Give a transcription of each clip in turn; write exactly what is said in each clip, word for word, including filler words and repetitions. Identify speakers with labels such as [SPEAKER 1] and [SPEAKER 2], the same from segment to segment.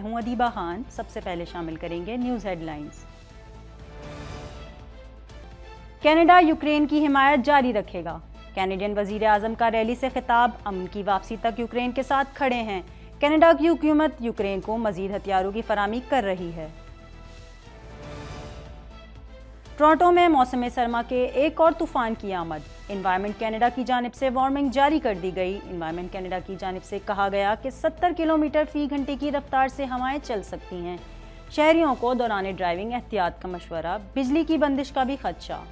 [SPEAKER 1] हूं अदीबा खान। सबसे पहले शामिल करेंगे न्यूज़ हेडलाइंस। कनाडा यूक्रेन की हिमायत जारी रखेगा। कैनेडियन वजीर आजम का रैली से खिताब, अमन की वापसी तक यूक्रेन के साथ खड़े हैं। कनाडा की हुकूमत यूक्रेन को मजीद हथियारों की फराहमी कर रही है। टोरंटो में मौसम सरमा के एक और तूफान की आमद। इन्वायरमेंट कनाडा की जानिब से वार्निंग जारी कर दी गई। इन्वायरमेंट कनाडा की जानिब से कहा गया कि सत्तर किलोमीटर फी घंटे की रफ्तार से हवाएं चल सकती हैं। शहरियों को दौरान ड्राइविंग एहतियात का मशवरा। बिजली की बंदिश का भी खदशा।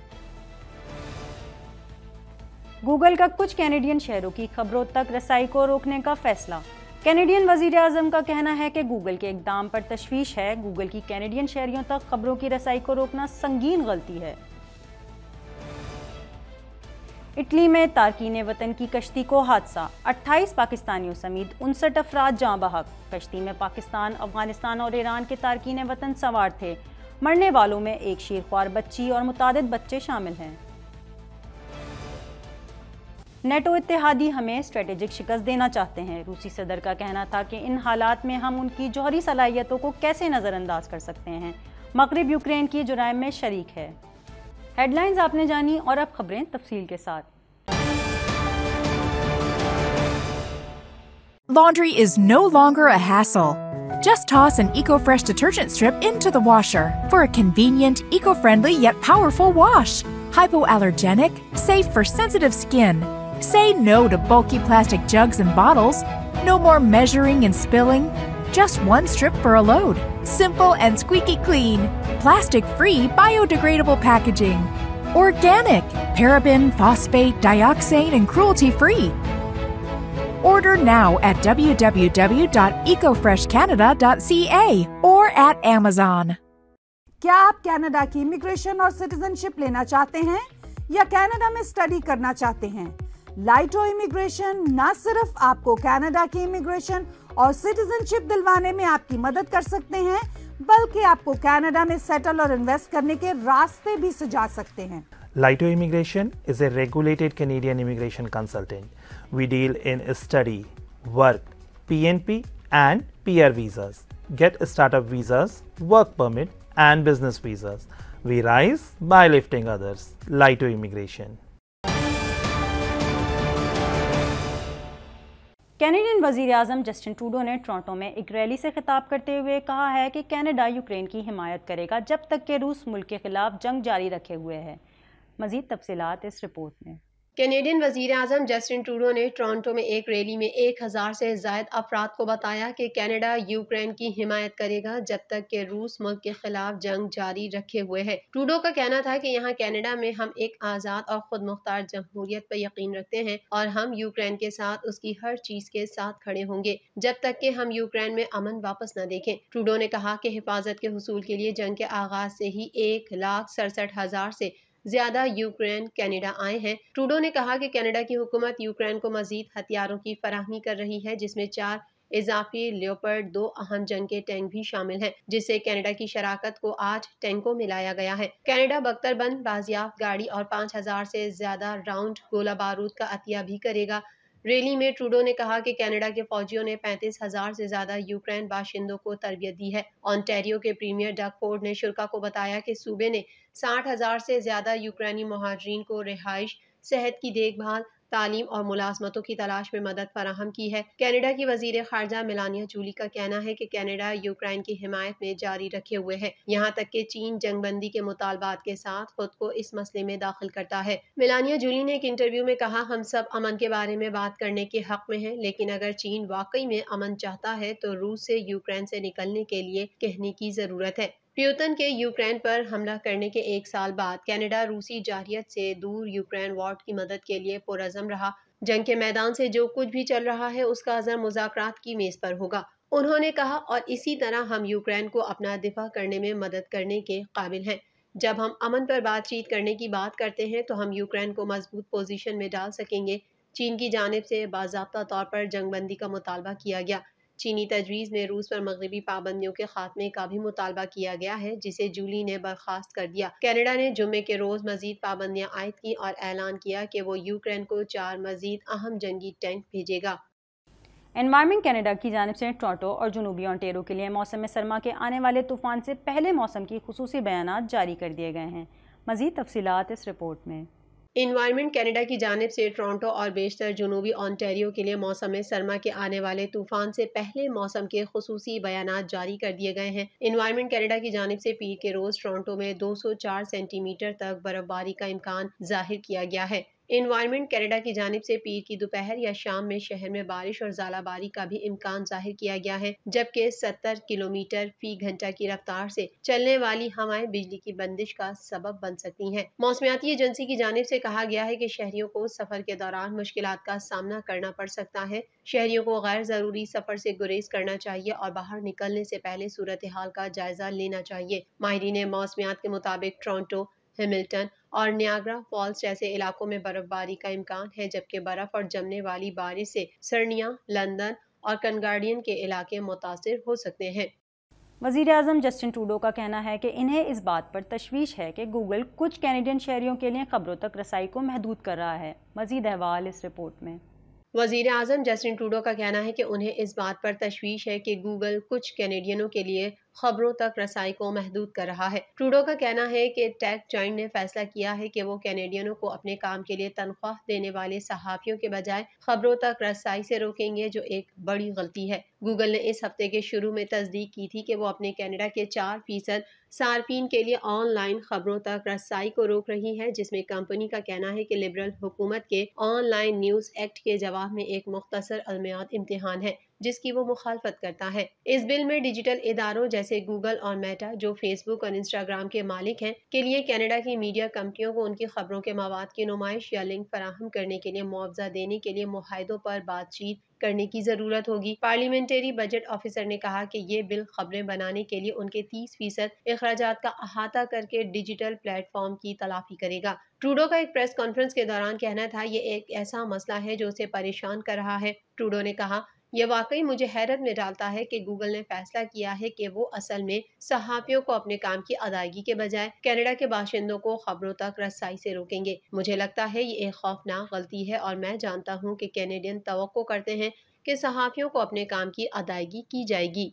[SPEAKER 1] गूगल का कुछ कैनेडियन शहरों की खबरों तक रसाई को रोकने का फैसला। कैनेडियन वजीर आजम का कहना है कि गूगल के इकदाम पर तशवीश है। गूगल की कैनेडियन शहरियों तक खबरों की रसाई को रोकना संगीन गलती है। इटली में तारकीन वतन की कश्ती को हादसा। अट्ठाईस पाकिस्तानियों समेत उनसठ अफराद जाँ बहक। कश्ती में पाकिस्तान, अफगानिस्तान और ईरान के तारकीन वतन सवार थे। मरने वालों में एक शीरख्वार बच्ची और मुतादिद बच्चे शामिल हैं। नेटो इत्तेहादी हमें स्ट्रेटेजिक शिकस्त देना चाहते हैं। रूसी सदर का कहना था कि इन हालात में हम उनकी जौहरी सलाहियतों को कैसे नज़रअंदाज कर सकते हैं। मगरिब यूक्रेन की जुराइम में शरीक है। हेडलाइंस आपने जानी और अब खबरें तफसील के साथ।
[SPEAKER 2] Laundry is no longer a hassle. Just toss an EcoFresh detergent strip into the washer for a convenient, eco-friendly yet powerful wash. Hypoallergenic, safe for sensitive skin. Say no to bulky plastic jugs and bottles. No more measuring and spilling. Just one strip for a load. Simple and squeaky clean. Plastic-free, biodegradable packaging. Organic, paraben, phosphate, dioxane, and cruelty-free. Order now at w w w dot eco fresh canada dot c a or at Amazon.
[SPEAKER 3] क्या आप Canada की immigration और citizenship लेना चाहते हैं या Canada में study करना चाहते हैं? लाइटो इमिग्रेशन न सिर्फ आपको कनाडा की इमिग्रेशन और सिटीजनशिप दिलवाने में आपकी मदद कर सकते हैं, बल्कि आपको कनाडा में सेटल और इन्वेस्ट करने के रास्ते भी सुझा सकते हैं।
[SPEAKER 4] Laito Immigration is a regulated Canadian immigration consultant. We deal in study, work, P N P and P R visas. Get startup visas, work permit and business visas. We rise by lifting others. Laito Immigration.
[SPEAKER 1] Canadian वजीर आजम Justin Trudeau ने Toronto में एक rally से खिताब करते हुए कहा है कि कनाडा यूक्रेन की हिमायत करेगा जब तक कि रूस मुल्क के खिलाफ जंग जारी रखे हुए है। मजीद तफसीलात इस रिपोर्ट में।
[SPEAKER 5] कैनेडियन वजीर आजम जस्टिन ट्रूडो ने टोरंटो में एक रैली में एक हजार से जायद अफराद को बताया कि कनाडा यूक्रेन की हिमायत करेगा जब तक कि रूस मुल्क के खिलाफ जंग जारी रखे हुए है। ट्रूडो का कहना था कि यहाँ कनाडा में हम एक आज़ाद और खुद मुख्तार जमहूरियत पर यकीन रखते हैं और हम यूक्रेन के साथ उसकी हर चीज के साथ खड़े होंगे जब तक कि हम यूक्रेन में अमन वापस न देखें। ट्रूडो ने कहा कि हिफाजत के हुसूल के लिए जंग के आगाज से ही एक लाख सड़सठ हजार से ज्यादा यूक्रेन कनाडा आए हैं। ट्रूडो ने कहा कि कनाडा की हुकूमत यूक्रेन को मजीद हथियारों की फराहमी कर रही है, जिसमें चार इजाफी लियोपर्ड दो अहम जंग के टैंक भी शामिल हैं, जिससे कनाडा की शराकत को आठ टैंकों में लाया गया है। कनाडा बख्तरबंद बाजियाफ्त गाड़ी और पाँच हजार से ज्यादा राउंड गोला बारूद का अतिया भी करेगा। रैली में ट्रूडो ने कहा कि कनाडा के फौजियों ने पैंतीस हजार से ज्यादा यूक्रेन बाशिंदों को तरबियत दी है। ओंटारियो के प्रीमियर डग फोर्ड ने शुरा को बताया कि सूबे ने साठ हजार से ज्यादा यूक्रेनी मुहाजिरीन को रिहाइश, सेहत की देखभाल, तालीम और मुलाजमतों की तलाश में मदद फराहम की है। कनाडा की वजीर खारजा मेलानिया जूली का कहना है कि कनाडा यूक्रेन की हिमायत में जारी रखे हुए है, यहाँ तक कि चीन जंगबंदी के मुतालबात के साथ खुद को इस मसले में दाखिल करता है। मेलानिया जूली ने एक इंटरव्यू में कहा, हम सब अमन के बारे में बात करने के हक में हैं, लेकिन अगर चीन वाकई में अमन चाहता है तो रूस से यूक्रेन से निकलने के लिए कहने की जरूरत है। प्यूतन के यूक्रेन पर हमला करने के एक साल बाद कनाडा रूसी जारहियत से दूर यूक्रेन वार्ड की मदद के लिए पुरअज़म रहा। जंग के मैदान से जो कुछ भी चल रहा है उसका असर मुज़ाकरात की मेज पर होगा, उन्होंने कहा, और इसी तरह हम यूक्रेन को अपना दिफा करने में मदद करने के काबिल हैं। जब हम अमन पर बातचीत करने की बात करते हैं तो हम यूक्रेन को मजबूत पोजीशन में डाल सकेंगे। चीन की जानिब से बाज़ाब्ता तौर पर जंगबंदी का मुतालबा किया गया। चीनी तजवीज़ में रूस पर मगरबी पाबंदियों के खात्मे का भी मुतालबा किया गया है, जिसे जूली ने बर्खास्त कर दिया। कनाडा ने जुम्मे के रोज मजीद पाबंदियां आयद की और ऐलान किया कि वो यूक्रेन को चार मजीद अहम जंगी टैंक भेजेगा।
[SPEAKER 1] एनवायरनमेंट कनाडा की जानिब से टोरंटो और जनूबी ओंटारियो के लिए मौसम सरमा के आने वाले तूफान से पहले मौसम की खुसूसी बयानात जारी कर दिए गए हैं। मज़ीद तफसीलात इस रिपोर्ट में।
[SPEAKER 5] एनवायरनमेंट कनाडा की जानिब से टोरंटो और बेशतर जनूबी ओंटारियो के लिए मौसम सरमा के आने वाले तूफान से पहले मौसम के खुसूसी बयानात जारी कर दिए गए हैं। एनवायरनमेंट कनाडा की जानिब से पीर के रोज टोरंटो में दो सौ चार सेंटीमीटर तक बर्फबारी का इम्कान जाहिर किया गया है। एनवायरनमेंट कनाडा की जानिब से पीर की दोपहर या शाम में शहर में बारिश और ज़ालाबारी का भी इम्कान जाहिर किया गया है, जबकि सत्तर किलोमीटर फी घंटा की रफ्तार से चलने वाली हवाएं बिजली की बंदिश का सबब बन सकती हैं। मौसमियाती एजेंसी की जानिब से कहा गया है कि शहरियों को सफर के दौरान मुश्किलात का सामना करना पड़ सकता है। शहरियों को गैर जरूरी सफर से गुरेज करना चाहिए और बाहर निकलने से पहले सूरत हाल का जायजा लेना चाहिए। माहिरीन मौसमियात के मुताबिक टोरंटो, हैमिल्टन और नियाग्रा फॉल्स जैसे इलाकों में बर्फबारी का इम्कान है, जबकि बर्फ और जमने वाली बारिश से सर्निया, लंदन और कनगार्डियन के इलाके मुतासिर हो सकते हैं।
[SPEAKER 1] वज़ीर आज़म जस्टिन ट्रूडो का कहना है कि इन्हें इस बात पर तशवीश है कि गूगल कुछ कैनेडियन शहरियों के लिए खबरों तक रसाई को महदूद कर रहा है। मज़ीद अहवाल इस रिपोर्ट में।
[SPEAKER 5] वज़ीर आज़म जस्टिन ट्रूडो का कहना है कि उन्हें इस बात पर तशवीश है कि गूगल कुछ कैनेडियनों के लिए खबरों तक रसाई को महदूद कर रहा है। ट्रूडो का कहना है कि टेक जायंट ने फैसला किया है कि वो कैनेडियनों को अपने काम के लिए तनख्वाह देने वाले सहाफ़ियों के बजाय खबरों तक रसाई से रोकेंगे, जो एक बड़ी गलती है। गूगल ने इस हफ्ते के शुरू में तस्दीक की थी कि वो अपने कनाडा के चार फीसद सार्फिन के लिए ऑनलाइन खबरों तक रसाई को रोक रही है, जिसमें कंपनी का कहना है कि लिबरल हुकूमत के ऑनलाइन न्यूज़ एक्ट के जवाब में एक मुख्तसर अलमियात इम्तिहान है, जिसकी वो मुखालफत करता है। इस बिल में डिजिटल इदारों जैसे गूगल और मेटा, जो फेसबुक और इंस्टाग्राम के मालिक हैं, के लिए कनाडा की मीडिया कंपनियों को उनकी खबरों के मवाद की नुमाइश या लिंक फराहम करने के लिए मुआवजा देने के लिए मुआहदों पर बातचीत करने की जरूरत होगी। पार्लियामेंट्री बजट ऑफिसर ने कहा कि ये बिल खबरें बनाने के लिए उनके तीस फीसद अखराजात का अहाता करके डिजिटल प्लेटफॉर्म की तलाफी करेगा। ट्रूडो का एक प्रेस कॉन्फ्रेंस के दौरान कहना था, ये एक ऐसा मसला है जो उसे परेशान कर रहा है। ट्रूडो ने कहा, यह वाकई मुझे हैरत में डालता है कि गूगल ने फैसला किया है कि वो असल में सहाफ़ियों को अपने काम की अदायगी के बजाय कनाडा के बाशिंदों को खबरों तक रसाई से रोकेंगे। मुझे लगता है ये एक खौफनाक गलती है और मैं जानता हूँ कि कैनेडियन तवक्को करते हैं कि सहाफ़ियों को अपने काम की अदायगी की जाएगी।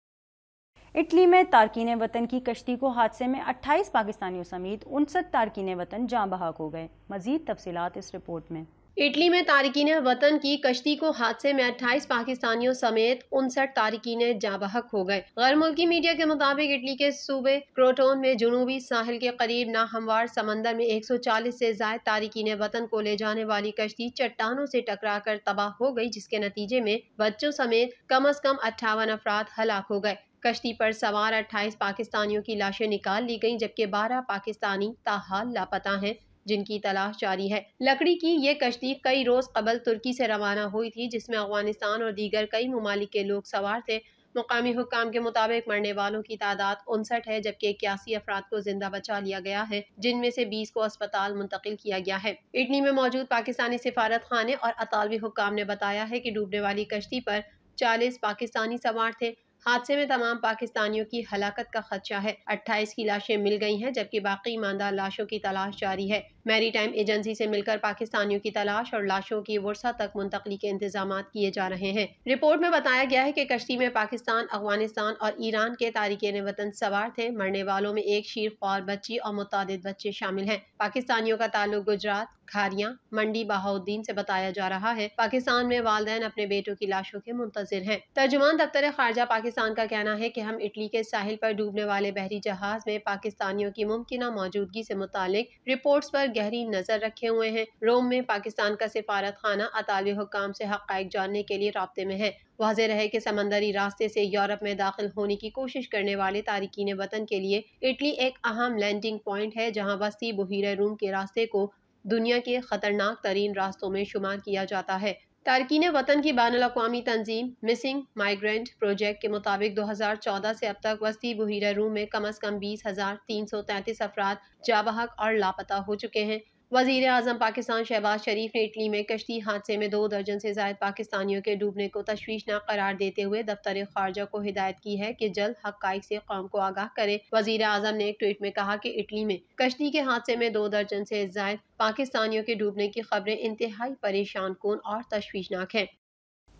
[SPEAKER 1] इटली में तारकीन वतन की कश्ती को हादसे में अट्ठाईस पाकिस्तानियों समेत उनसठ तारकीन वतन जाँ बहक हो गए। मजीद तफसीलात इस रिपोर्ट में।
[SPEAKER 5] इटली में तारकीन वतन की कश्ती को हादसे में अट्ठाईस पाकिस्तानियों समेत उनसठ तारकीन जाँ बहक हो गए। गैर मुल्की मीडिया के मुताबिक इटली के सूबे क्रोटोन में जुनूबी साहिल के करीब नाहमवार समंदर में एक सौ चालीस से ज्यादा तारकीन वतन को ले जाने वाली कश्ती चट्टानों से टकराकर तबाह हो गई, जिसके नतीजे में बच्चों समेत कम अज कम अट्ठावन अफराद हलाक हो गए। कश्ती पर सवार अट्ठाईस पाकिस्तानियों की लाशें निकाल ली गईं, जबकि बारह पाकिस्तानी ताहाल लापता हैं, जिनकी तलाश जारी है। लकड़ी की ये कश्ती कई रोज कबल तुर्की से रवाना हुई थी, जिसमें अफगानिस्तान और दीगर कई ममालिक के लोग सवार थे। मुकामी हुक्काम के मुताबिक मरने वालों की तादाद उनसठ है, जबकि इक्यासी अफराद को जिंदा बचा लिया गया है, जिनमें से बीस को अस्पताल मुंतकिल किया गया है। इटली में मौजूद पाकिस्तानी सिफारत खाने और अतालवी हुक्काम ने बताया है कि डूबने वाली कश्ती पर चालीस पाकिस्तानी सवार थे। हादसे में तमाम पाकिस्तानियों की हलाकत का खदशा है। अट्ठाईस की लाशें मिल गई हैं, जबकि बाकी ईमानदार लाशों की तलाश जारी है। मैरी टाइम एजेंसी से मिलकर पाकिस्तानियों की तलाश और लाशों की वर्षा तक मुंतकली के इंतजाम किए जा रहे हैं। रिपोर्ट में बताया गया है कि कश्ती में पाकिस्तान, अफगानिस्तान और ईरान के तारिकीन वतन सवार थे। मरने वालों में एक शीर ख्वार बच्ची और मुतादिद बच्चे शामिल हैं। पाकिस्तानियों का ताल्लुक गुजरात, खारियां, मंडी, बहाउद्दीन से बताया जा रहा है। पाकिस्तान में वालिदैन अपने बेटों की लाशों के मुंतजिर हैं। तर्जुमान दफ्तर खारजा पाकिस्तान का कहना है कि हम इटली के साहिल पर डूबने वाले बहरी जहाज में पाकिस्तानियों की मुमकिना मौजूदगी से मुतालिक रिपोर्ट्स पर गहरी नजर रखे हुए हैं। रोम में पाकिस्तान का सिफारत खाना अतालवी हुक्काम से हक़ाइक़ जानने के लिए राब्ते में है। वाज़ेह रहे कि समंदरी रास्ते से यूरोप में दाखिल होने की कोशिश करने वाले तारिकीन वतन के लिए इटली एक अहम लैंडिंग पॉइंट है, जहाँ वस्ती बहीरे रूम के रास्ते को दुनिया के खतरनाक तरीन रास्तों में शुमार किया जाता है। तारकीन वतन की बैनुल अक़वामी तंजीम मिसिंग माइग्रेंट प्रोजेक्ट के मुताबिक दो हज़ार चौदह से अब तक वस्ती बहीरा रूम में कम अज कम बीस हजार तीन सौ तैंतीस अफराद जाबहक और लापता हो चुके हैं। वज़ीर आज़म पाकिस्तान शहबाज शरीफ ने इटली में कश्ती हादसे में दो दर्जन से ज़ायद पाकिस्तानियों के डूबने को तशवीशनाक करार देते हुए दफ्तर खारजा को हिदायत की है कि जल्द हक़ाइक़ से कौम को आगाह करे। वज़ीर आज़म ने एक ट्वीट में कहा कि इटली में कश्ती के हादसे में दो दर्जन से ज़ायद पाकिस्तानियों के डूबने की खबरें इंतहाई परेशान कुन और तशवीशनाक हैं।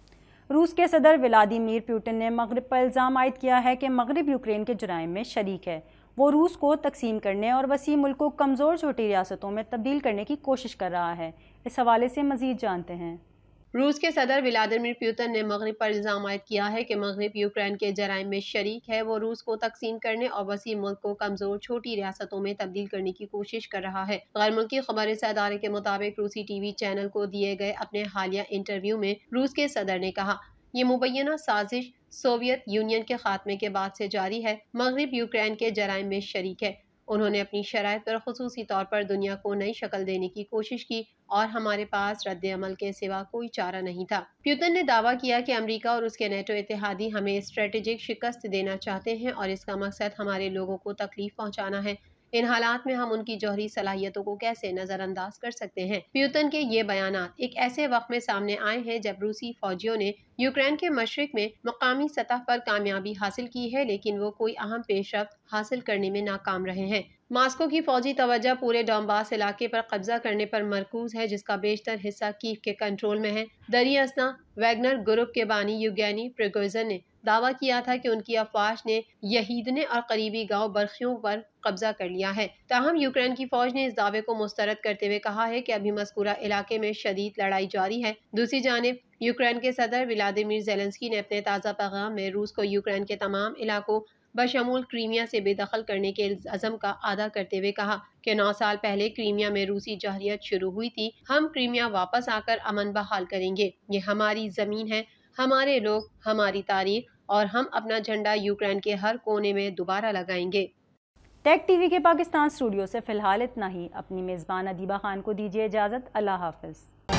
[SPEAKER 1] रूस के सदर व्लादिमीर पुतिन ने मगरब पर इल्ज़ाम आयद किया है कि मगरब यूक्रेन के जराइम में शरीक है। वो रूस को तकसीम करने और वसी मुल्क को कमज़ोर छोटी रियासतों में तब्दील करने की कोशिश कर रहा है। इस हवाले से मज़ीद जानते हैं।
[SPEAKER 5] रूस के सदर व्लादिमीर पुतिन ने मगरब पर इल्ज़ाम आयद किया है कि मगरब यूक्रेन के जराइम में शरीक है। वो रूस को तकसीम करने और वसी मुल्क को कमज़ोर छोटी रियासतों में तब्दील करने की कोशिश कर रहा है। गैर मुल्की खबर अदारे के मुताबिक रूसी टीवी चैनल को दिए गए अपने हालिया इंटरव्यू में रूस के सदर ने कहा, ये मुबैना साजिश सोवियत यूनियन के खात्मे के बाद से जारी है। मगरब यूक्रेन के जराइम में शरीक है। उन्होंने अपनी शराइत पर खुसूसी तौर पर दुनिया को नई शक्ल देने की कोशिश की और हमारे पास रद्द अमल के सिवा कोई चारा नहीं था। पुतिन ने दावा किया कि अमेरिका और उसके नेटो इत्तेहादी हमें स्ट्रेटेजिक शिकस्त देना चाहते हैं और इसका मकसद हमारे लोगों को तकलीफ पहुंचाना है। इन हालात में हम उनकी जौहरी सलाहियतों को कैसे नजरअंदाज कर सकते हैं। पुतिन के ये बयानात एक ऐसे वक्त में सामने आए हैं जब रूसी फौजियों ने यूक्रेन के मशरिक में मकामी सतह पर कामयाबी हासिल की है, लेकिन वो कोई अहम पेशरफ्त हासिल करने में नाकाम रहे हैं। मास्को की फौजी तवज्जो पूरे डोंबास इलाके पर कब्जा करने पर मरकूज है, जिसका बेशतर हिस्सा कीव के कंट्रोल में है। दरी असना वैगनर ग्रुप के बानी युगेनी प्रिगोजिन ने दावा किया था कि उनकी अफवाज ने यहीदने और करीबी गांव बर्खियों पर कब्जा कर लिया है। ताहम यूक्रेन की फौज ने इस दावे को मुस्तरद करते हुए कहा है कि अभी मज़कूरा इलाके में शदीद लड़ाई जारी है। दूसरी जानिब यूक्रेन के सदर व्लादिमीर ज़ेलेंस्की ने अपने ताज़ा पैगाम में रूस को यूक्रेन के तमाम इलाकों बशमूल क्रीमिया से बेदखल करने के अज़म का आदा करते हुए कहा कि नौ साल पहले क्रीमिया में रूसी जहरियत शुरू हुई थी। हम क्रीमिया वापस आकर अमन बहाल करेंगे। ये हमारी ज़मीन है, हमारे लोग, हमारी तारीख और हम अपना झंडा यूक्रेन के हर कोने में दोबारा लगाएंगे।
[SPEAKER 1] टेक टीवी के पाकिस्तान स्टूडियो से फिलहाल इतना ही। अपनी मेज़बान अदीबा खान को दीजिए इजाज़त। अल्लाह हाफ़िज़।